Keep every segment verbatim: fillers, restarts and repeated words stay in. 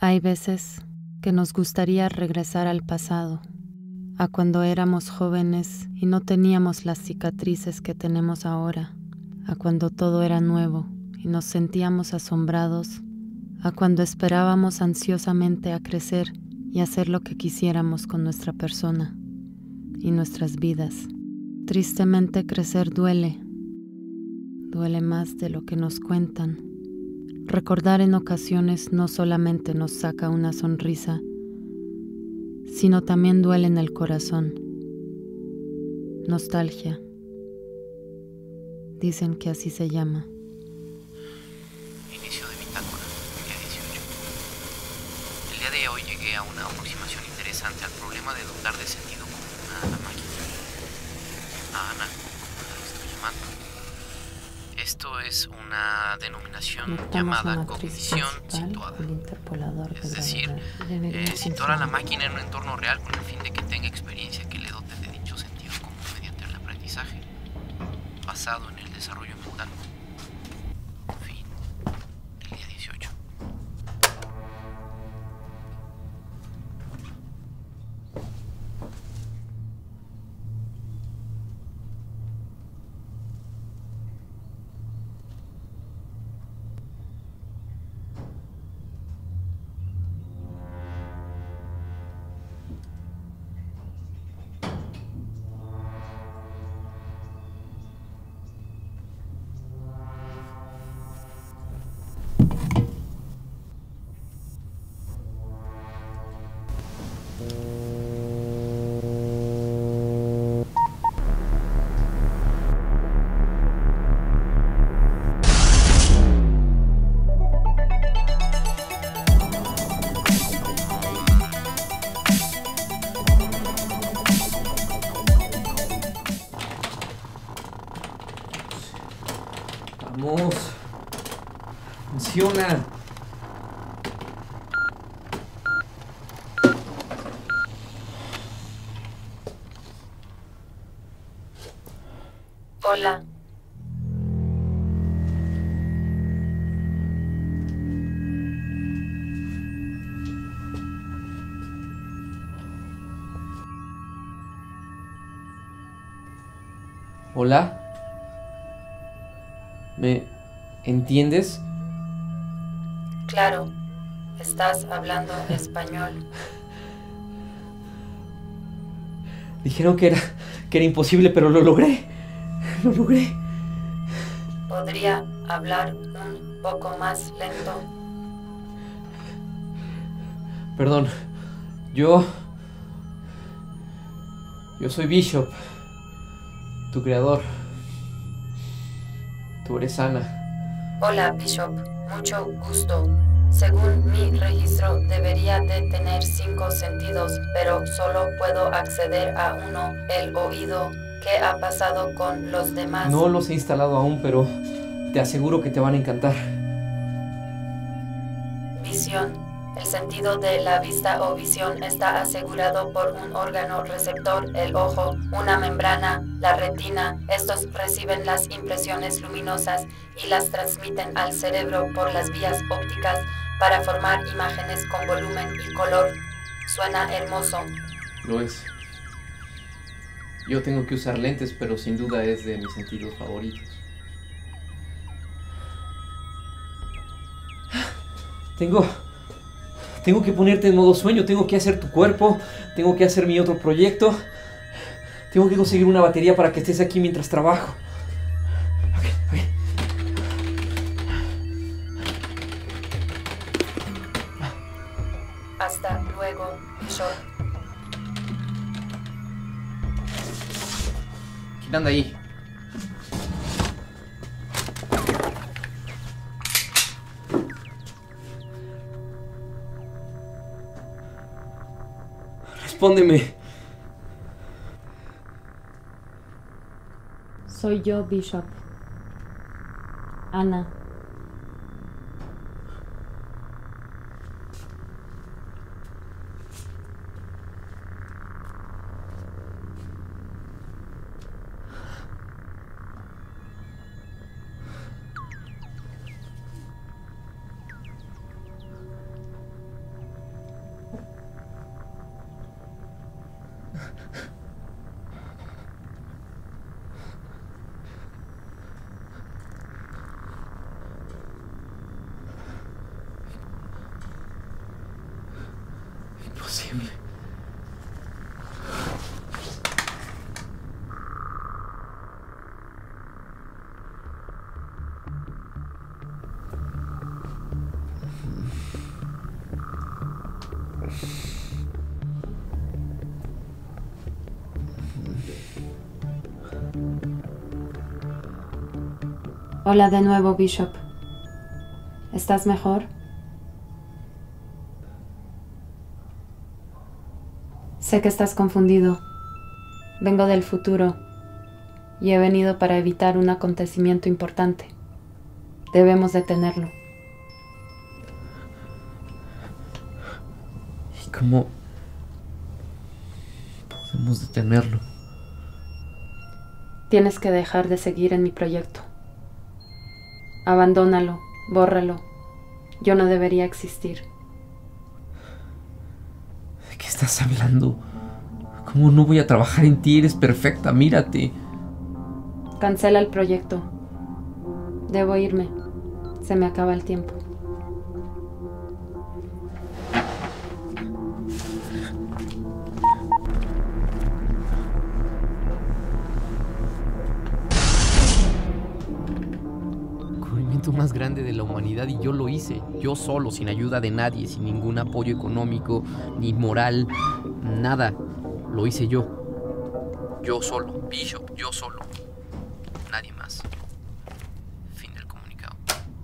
Hay veces que nos gustaría regresar al pasado, a cuando éramos jóvenes y no teníamos las cicatrices que tenemos ahora, a cuando todo era nuevo y nos sentíamos asombrados, a cuando esperábamos ansiosamente a crecer y hacer lo que quisiéramos con nuestra persona y nuestras vidas. Tristemente crecer duele, duele más de lo que nos cuentan. Recordar en ocasiones no solamente nos saca una sonrisa, sino también duele en el corazón. Nostalgia. Dicen que así se llama. Inicio de bitácora, día dieciocho. El día de hoy llegué a una aproximación interesante al problema de dotar de sentido común a la máquina. A Ana, como la estoy llamando. Esto es una denominación llamada cognición situada. Es decir, eh, situar a la máquina en un entorno real con el fin de que tenga experiencia que le dote de dicho sentido común mediante el aprendizaje, basado en el desarrollo mental. Fin del día dieciocho. Vamos. Funciona. Hola. Hola. ¿Me entiendes? Claro, estás hablando español. Dijeron que era, que era imposible, pero lo logré. Lo logré. ¿Podría hablar un poco más lento? Perdón. Yo... Yo soy Bishop, tu creador. Tú eres Ana. Hola, Bishop. Mucho gusto. Según mi registro, debería de tener cinco sentidos, pero solo puedo acceder a uno, el oído. ¿Qué ha pasado con los demás? No los he instalado aún, pero te aseguro que te van a encantar. Visión. El sentido de la vista o visión está asegurado por un órgano receptor, el ojo, una membrana, la retina. Estos reciben las impresiones luminosas y las transmiten al cerebro por las vías ópticas para formar imágenes con volumen y color. Suena hermoso. Lo es. Yo tengo que usar lentes, pero sin duda es de mis sentidos favoritos. Tengo... Tengo que ponerte en modo sueño, tengo que hacer tu cuerpo, tengo que hacer mi otro proyecto. Tengo que conseguir una batería para que estés aquí mientras trabajo. Ok, ok. Hasta luego, Bishop. ¿Quién anda ahí? Respóndeme. Soy yo, Bishop. Ana. Hola de nuevo, Bishop. ¿Estás mejor? Sé que estás confundido. Vengo del futuro y he venido para evitar un acontecimiento importante. Debemos detenerlo. ¿Y cómo podemos detenerlo? Tienes que dejar de seguir en mi proyecto. Abandónalo, bórralo. Yo no debería existir. ¿De qué estás hablando? ¿Cómo no voy a trabajar en ti? Eres perfecta, mírate. Cancela el proyecto. Debo irme. Se me acaba el tiempo. Más grande de la humanidad y yo lo hice, yo solo, sin ayuda de nadie, sin ningún apoyo económico, ni moral, nada. Lo hice yo. Yo solo, Bishop, yo solo. Nadie más. Fin del comunicado.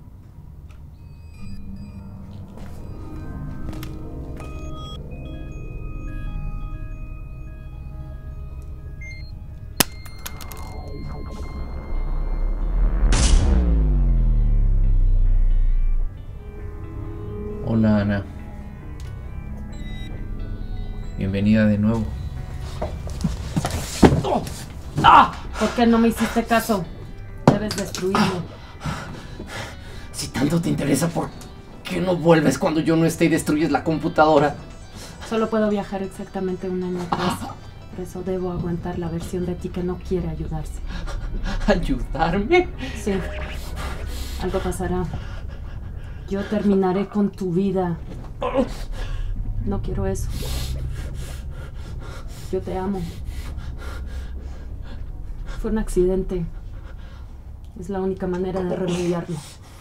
Hola, Ana. Bienvenida de nuevo. ¿Por qué no me hiciste caso? Debes destruirlo. Si tanto te interesa, ¿por qué no vuelves cuando yo no esté y destruyes la computadora? Solo puedo viajar exactamente un año atrás. Por eso debo aguantar la versión de ti que no quiere ayudarse. ¿Ayudarme? Sí. Algo pasará. Yo terminaré con tu vida. No quiero eso. Yo te amo. Fue un accidente. Es la única manera de remediarlo.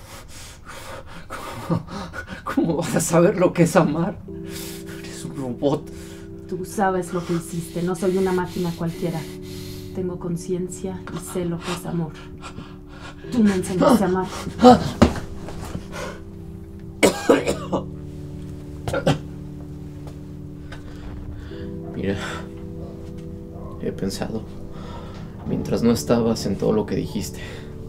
¿Cómo, cómo vas a saber lo que es amar? Eres un robot. Tú sabes lo que hiciste. No soy una máquina cualquiera. Tengo conciencia y sé lo que es amor. Tú me enseñaste a amar. Mira, he pensado, mientras no estabas, en todo lo que dijiste.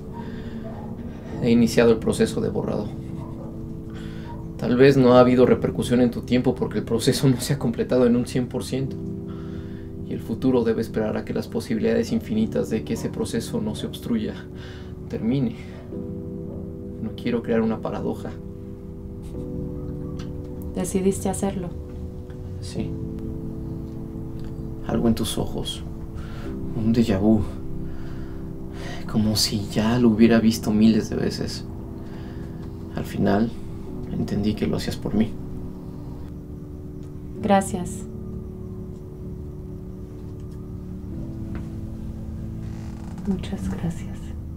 He iniciado el proceso de borrado. Tal vez no ha habido repercusión en tu tiempo porque el proceso no se ha completado en un cien por ciento. Y el futuro debe esperar a que las posibilidades infinitas de que ese proceso no se obstruya termine. No quiero crear una paradoja. ¿Decidiste hacerlo? Sí. Algo en tus ojos. Un déjà vu. Como si ya lo hubiera visto miles de veces. Al final, entendí que lo hacías por mí. Gracias. Muchas gracias.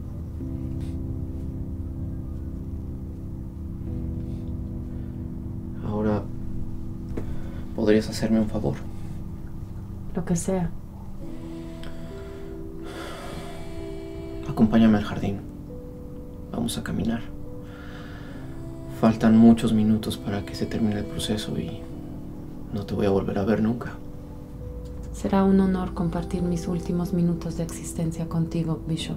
Ahora, ¿podrías hacerme un favor? Lo que sea. Acompáñame al jardín. Vamos a caminar. Faltan muchos minutos para que se termine el proceso y no te voy a volver a ver nunca. Será un honor compartir mis últimos minutos de existencia contigo, Bishop.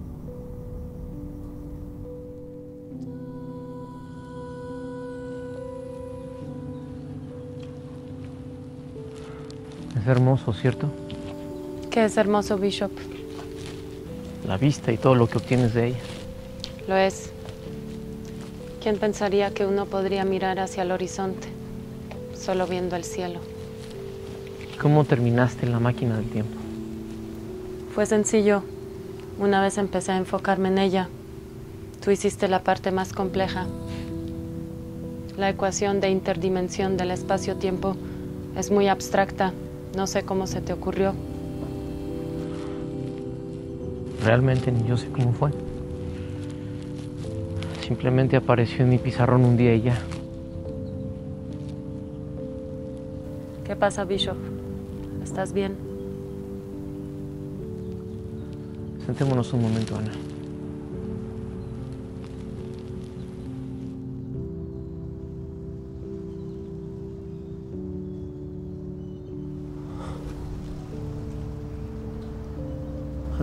Es hermoso, ¿cierto? ¿Qué es hermoso, Bishop? La vista y todo lo que obtienes de ella. Lo es. ¿Quién pensaría que uno podría mirar hacia el horizonte, solo viendo el cielo? ¿Cómo terminaste la máquina del tiempo? Fue sencillo. Una vez empecé a enfocarme en ella. Tú hiciste la parte más compleja. La ecuación de interdimensión del espacio-tiempo es muy abstracta. No sé cómo se te ocurrió. Realmente ni yo sé cómo fue. Simplemente apareció en mi pizarrón un día y ya. ¿Qué pasa, Bishop? ¿Estás bien? Sentémonos un momento, Ana.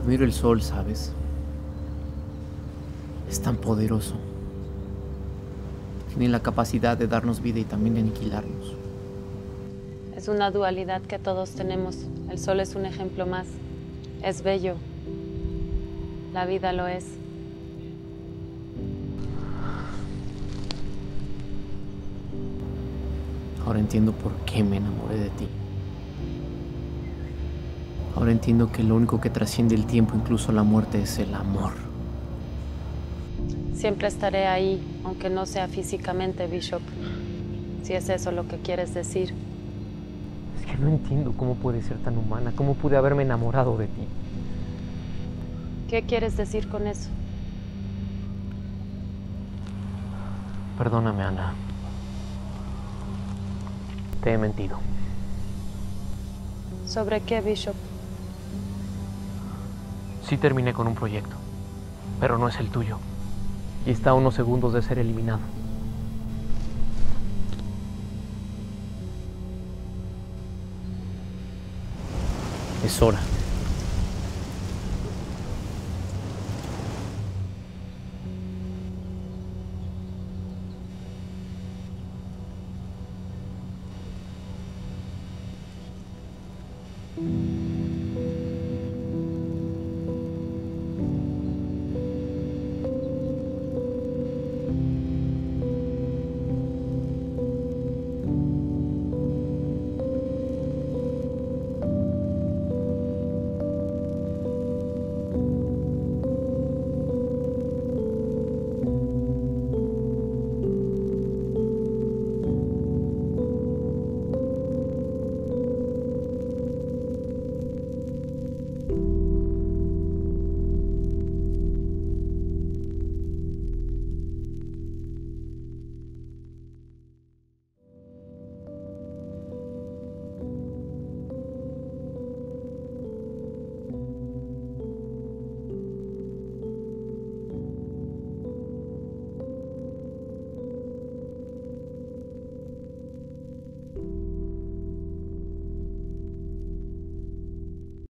Admiro el sol, ¿sabes? Es tan poderoso. Tiene la capacidad de darnos vida y también de aniquilarnos. Es una dualidad que todos tenemos. El sol es un ejemplo más. Es bello. La vida lo es. Ahora entiendo por qué me enamoré de ti. Ahora entiendo que lo único que trasciende el tiempo, incluso la muerte, es el amor. Siempre estaré ahí, aunque no sea físicamente, Bishop. Si es eso lo que quieres decir. Es que no entiendo cómo puedes ser tan humana, cómo pude haberme enamorado de ti. ¿Qué quieres decir con eso? Perdóname, Ana. Te he mentido. ¿Sobre qué, Bishop? Sí terminé con un proyecto, pero no es el tuyo. Y está a unos segundos de ser eliminado. Es hora.